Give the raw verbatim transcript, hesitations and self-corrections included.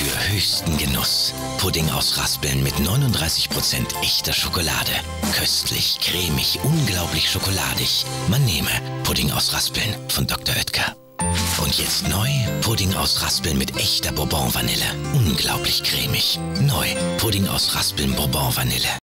für höchsten Genuss. Pudding aus Raspeln mit neununddreißig Prozent echter Schokolade. Köstlich, cremig, unglaublich schokoladig. Man nehme Pudding aus Raspeln von Doktor Oetker. Und jetzt neu, Pudding aus Raspeln mit echter Bourbon-Vanille. Unglaublich cremig. Neu, Pudding aus Raspeln Bourbon-Vanille.